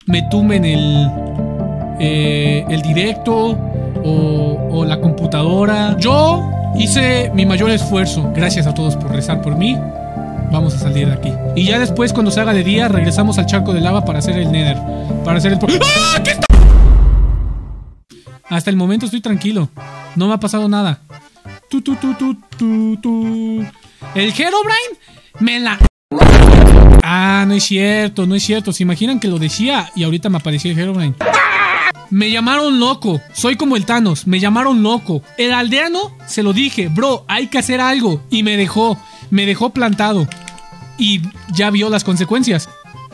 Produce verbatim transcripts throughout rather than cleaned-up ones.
me tumben el, eh, el directo o, o la computadora. Yo hice mi mayor esfuerzo. Gracias a todos por rezar por mí. Vamos a salir de aquí. Y ya después, cuando se haga de día, regresamos al charco de lava para hacer el Nether. Para hacer el... ¡Ah! ¿Qué está? Hasta el momento estoy tranquilo. No me ha pasado nada. Tu, tu, tu, tu, tu, tu. El Herobrine me la... Ah, no es cierto, no es cierto. ¿Se imaginan que lo decía y ahorita me apareció el Herobrine? Me llamaron loco. Soy como el Thanos. Me llamaron loco. El aldeano se lo dije. Bro, hay que hacer algo. Y me dejó. Me dejó plantado. Y ya vio las consecuencias.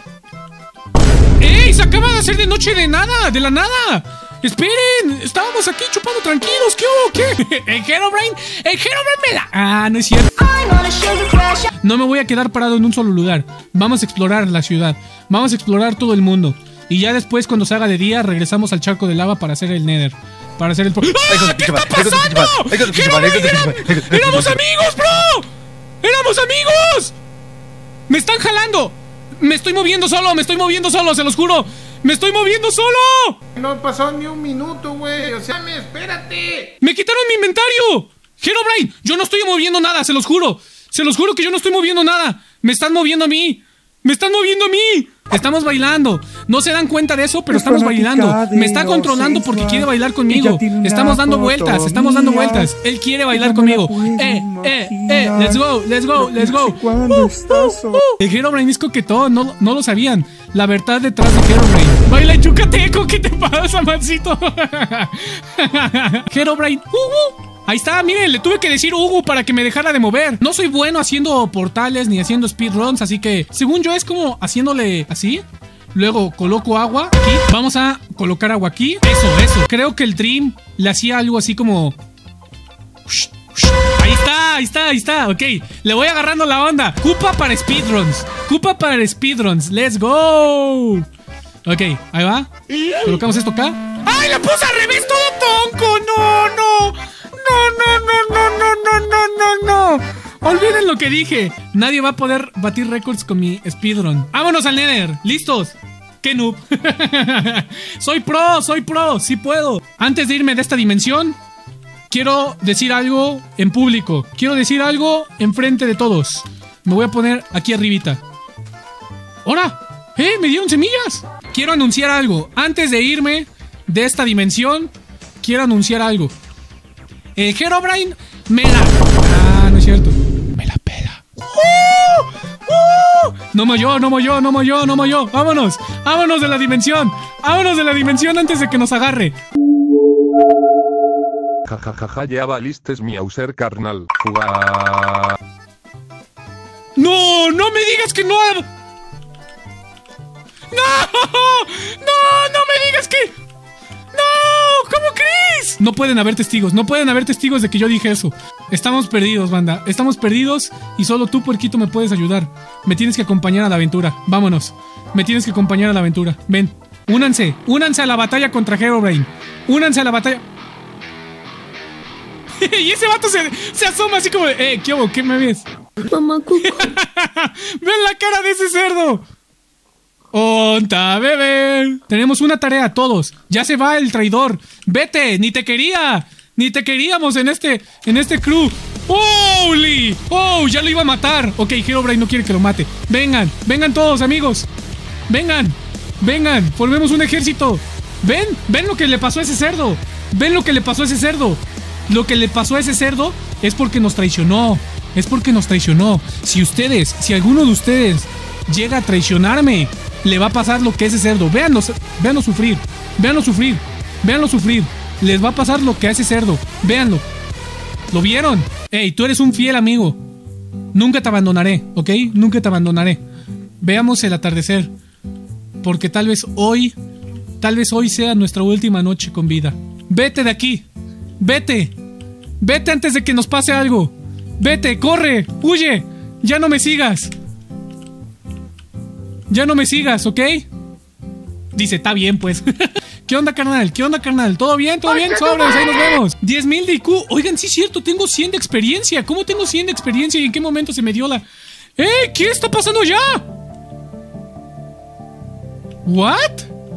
¡Ey! Se acaba de hacer de noche de nada. De la nada. ¡Esperen! Estábamos aquí chupando tranquilos. ¿Qué hubo? ¿Qué? El Herobrine. El Herobrine me da... Ah, no es cierto. No me voy a quedar parado en un solo lugar. Vamos a explorar la ciudad. Vamos a explorar todo el mundo. Y ya después, cuando se haga de día, regresamos al charco de lava para hacer el Nether. Para hacer el... ¡Ah! ¿Qué está pasando? ¡Herobrine! ¡Éramos amigos, bro! ¡Éramos amigos! ¡Me están jalando! Me estoy moviendo solo, me estoy moviendo solo, se los juro. ¡Me estoy moviendo solo! No pasó ni un minuto, güey. O sea, espérate. ¡Me quitaron mi inventario! ¡Herobrine! Yo no estoy moviendo nada, se los juro. Se los juro que yo no estoy moviendo nada. Me están moviendo a mí. ¡Me están moviendo a mí! Estamos bailando. No se dan cuenta de eso, pero estamos bailando. Me está controlando porque quiere bailar conmigo. Estamos dando vueltas, estamos dando vueltas. Él quiere bailar conmigo. Eh, eh, eh. Let's go, let's go, let's go. Uh, uh, uh. El Herobrine es coquetón, no, no lo sabían. La verdad detrás de Herobrine. Baila Yucateco, ¿qué te pasa, mancito? Herobrine. Uh, uh. Ahí está, miren, le tuve que decir Hugo para que me dejara de mover. No soy bueno haciendo portales ni haciendo speedruns, así que según yo es como haciéndole así. Luego coloco agua aquí. Vamos a colocar agua aquí. Eso, eso. Creo que el Dream le hacía algo así como... Ahí está, ahí está, ahí está. Ok, le voy agarrando la onda. Cupa para speedruns. Cupa para speedruns. Let's go. Ok, ahí va. Colocamos esto acá. ¡Ay, la puse al revés todo tonco! ¡No, no! No, no, no, no, no, no, no, no. Olviden lo que dije. Nadie va a poder batir récords con mi speedrun. ¡Vámonos al Nether! ¿Listos? ¡Qué noob! Soy pro, soy pro, sí puedo. Antes de irme de esta dimensión, quiero decir algo en público. Quiero decir algo enfrente de todos. Me voy a poner aquí arribita. ¡Hora! ¡Eh! ¡Me dieron semillas! Quiero anunciar algo. Antes de irme de esta dimensión, quiero anunciar algo. El Herobrine me la... Ah, no es cierto. Me la pela. ¡Uh! ¡Uh! No molló, no molló, no molló, no molló. Vámonos, vámonos de la dimensión. Vámonos de la dimensión antes de que nos agarre. Jajajaja, ya valistes mi auser, carnal. Jua... No, no me digas que no... ¡No! ¡No! ¡No me digas que... ¡No! ¿Cómo crees? No pueden haber testigos, no pueden haber testigos de que yo dije eso. Estamos perdidos, banda. Estamos perdidos y solo tú, puerquito, me puedes ayudar. Me tienes que acompañar a la aventura. Vámonos. Me tienes que acompañar a la aventura. Ven. Únanse. Únanse a la batalla contra Herobrine. Únanse a la batalla. Y ese vato se, se asoma así como de... Eh, ¿qué hago? ¿Qué me ves? Mamá cuco. ¡Ven la cara de ese cerdo! ¡Onta, bebé! Tenemos una tarea todos. Ya se va el traidor. ¡Vete! ¡Ni te quería! ¡Ni te queríamos en este... en este crew! ¡Holy! ¡Oh! Ya lo iba a matar. Ok, Herobrine no quiere que lo mate. Vengan, vengan todos, amigos. Vengan, vengan. Formemos un ejército. ¿Ven? ¿Ven lo que le pasó a ese cerdo? ¿Ven lo que le pasó a ese cerdo? Lo que le pasó a ese cerdo es porque nos traicionó. Es porque nos traicionó. Si ustedes, si alguno de ustedes llega a traicionarme, le va a pasar lo que ese cerdo. Véanlo, véanlo sufrir. Véanlo sufrir. Véanlo sufrir. Les va a pasar lo que a ese cerdo. Véanlo. ¿Lo vieron? Ey, tú eres un fiel amigo. Nunca te abandonaré, ¿ok? Nunca te abandonaré. Veamos el atardecer. Porque tal vez hoy, tal vez hoy sea nuestra última noche con vida. Vete de aquí. Vete. Vete antes de que nos pase algo. Vete, corre, huye. Ya no me sigas. Ya no me sigas, ¿ok? Dice, está bien, pues. ¿Qué onda, carnal? ¿Qué onda, carnal? ¿Todo bien? ¿Todo bien? Sobres, ahí nos vemos. diez mil de I Q. Oigan, sí es cierto, tengo cien de experiencia. ¿Cómo tengo cien de experiencia y en qué momento se me dio la... ¡Eh! ¿Qué está pasando ya? ¿What?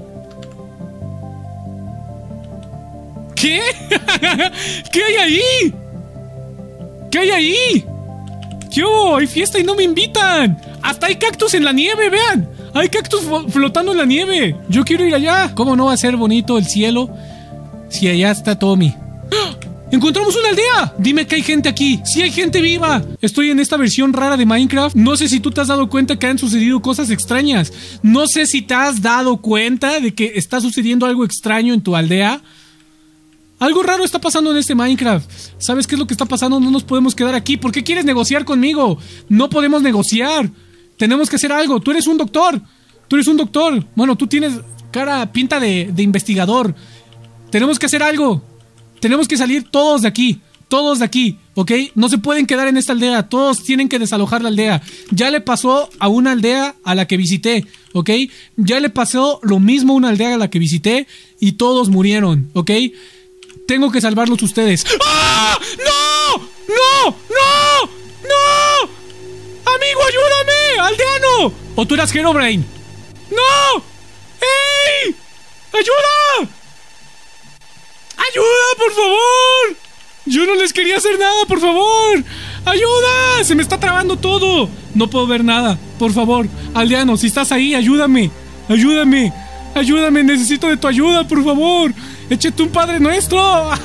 ¿Qué? ¿Qué hay ahí? ¿Qué hay ahí? ¿Qué hubo? Hay fiesta y no me invitan. Hasta hay cactus en la nieve, vean. Hay cactus flotando en la nieve. Yo quiero ir allá. ¿Cómo no va a ser bonito el cielo si allá está Tommy? ¡Ah! ¡Encontramos una aldea! Dime que hay gente aquí. ¡Sí hay gente viva! Estoy en esta versión rara de Minecraft. No sé si tú te has dado cuenta que han sucedido cosas extrañas. No sé si te has dado cuenta de que está sucediendo algo extraño en tu aldea. Algo raro está pasando en este Minecraft. ¿Sabes qué es lo que está pasando? No nos podemos quedar aquí. ¿Por qué quieres negociar conmigo? No podemos negociar. Tenemos que hacer algo. Tú eres un doctor. Tú eres un doctor. Bueno, tú tienes cara, pinta de, de investigador. Tenemos que hacer algo. Tenemos que salir todos de aquí. Todos de aquí, ¿ok? No se pueden quedar en esta aldea. Todos tienen que desalojar la aldea. Ya le pasó a una aldea a la que visité, ¿ok? Ya le pasó lo mismo a una aldea a la que visité y todos murieron, ¿ok? Tengo que salvarlos ustedes. ¡Ah! ¡No! ¡No! ¡No! ¡No! ¡Amigo, ayúdame! ¡Aldeano! ¿O tú eras Herobrine? ¡No! ¡Ey! ¡Ayuda! ¡Ayuda, por favor! Yo no les quería hacer nada, por favor. ¡Ayuda! Se me está trabando todo. No puedo ver nada. Por favor, aldeano, si estás ahí, ayúdame. Ayúdame. Ayúdame, necesito de tu ayuda, por favor. Échate un Padre Nuestro.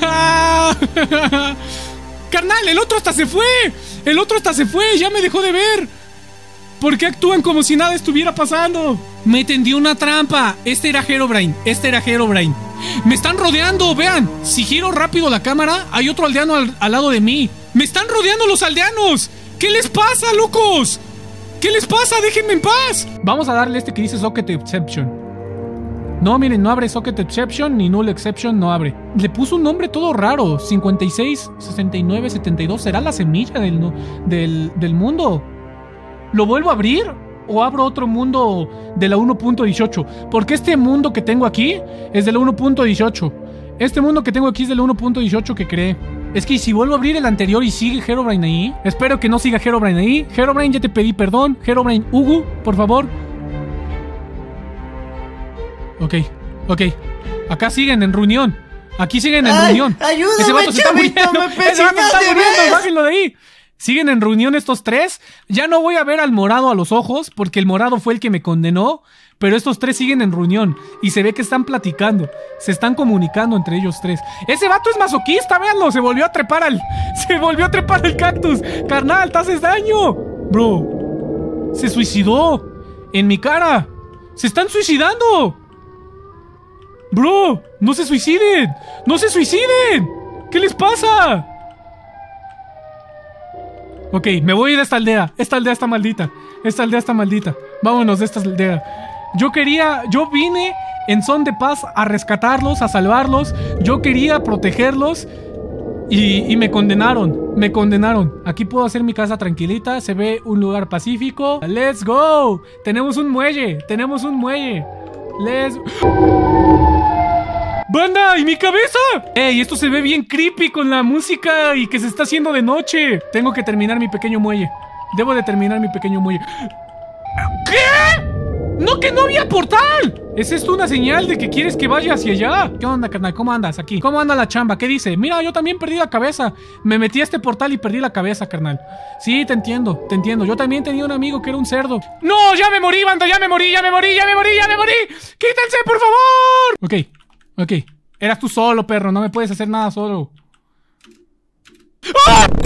Carnal, el otro hasta se fue. El otro hasta se fue, ya me dejó de ver. ¿Por qué actúan como si nada estuviera pasando? Me tendió una trampa. Este era Herobrine. Este era Herobrine. Me están rodeando, vean. Si giro rápido la cámara, hay otro aldeano al, al lado de mí. Me están rodeando los aldeanos. ¿Qué les pasa, locos? ¿Qué les pasa? Déjenme en paz. Vamos a darle este que dice Socket Exception. No, miren, no abre Socket Exception ni Null Exception, no abre. Le puso un nombre todo raro. cincuenta y seis, sesenta y nueve, setenta y dos. ¿Será la semilla del, del, del mundo? ¿Lo vuelvo a abrir? ¿O abro otro mundo de la uno punto dieciocho? Porque este mundo que tengo aquí es de la uno punto dieciocho. Este mundo que tengo aquí es de la uno punto dieciocho que creé. Es que si vuelvo a abrir el anterior y sigue Herobrine ahí, espero que no siga Herobrine ahí. Herobrine, ya te pedí perdón. Herobrine, Hugo, por favor. Ok, ok. Acá siguen en reunión. Aquí siguen en Ay, reunión. Ayúdame, Ese vato se está chavito, muriendo. me Ese vato se persinas está de muriendo. vez. Bájenlo de ahí. Siguen en reunión estos tres. Ya no voy a ver al morado a los ojos, porque el morado fue el que me condenó. Pero estos tres siguen en reunión. Y se ve que están platicando. Se están comunicando entre ellos tres. Ese vato es masoquista, véanlo. Se volvió a trepar al... Se volvió a trepar al cactus. Carnal, te haces daño. Bro. Se suicidó. En mi cara. Se están suicidando. Bro, no se suiciden. No se suiciden. ¿Qué les pasa? Ok, me voy de esta aldea. Esta aldea está maldita. Esta aldea está maldita. Vámonos de esta aldea. Yo quería... Yo vine en son de paz a rescatarlos, a salvarlos. Yo quería protegerlos. Y, y me condenaron. Me condenaron. Aquí puedo hacer mi casa tranquilita. Se ve un lugar pacífico. ¡Let's go! Tenemos un muelle. Tenemos un muelle. ¡Let's... ¡Banda! ¿Y mi cabeza? ¡Ey! Esto se ve bien creepy con la música y que se está haciendo de noche. Tengo que terminar mi pequeño muelle. Debo de terminar mi pequeño muelle. ¿Qué? ¡No, que no había portal! ¿Es esto una señal de que quieres que vaya hacia allá? ¿Qué onda, carnal? ¿Cómo andas aquí? ¿Cómo anda la chamba? ¿Qué dice? Mira, yo también perdí la cabeza. Me metí a este portal y perdí la cabeza, carnal. Sí, te entiendo, te entiendo. Yo también tenía un amigo que era un cerdo. ¡No! ¡Ya me morí, banda! ¡Ya me morí, ya me morí, ya me morí, ya me morí! ¡Quítense, por favor! Ok. Ok, eras tú solo, perro, no me puedes hacer nada solo. ¡Ah!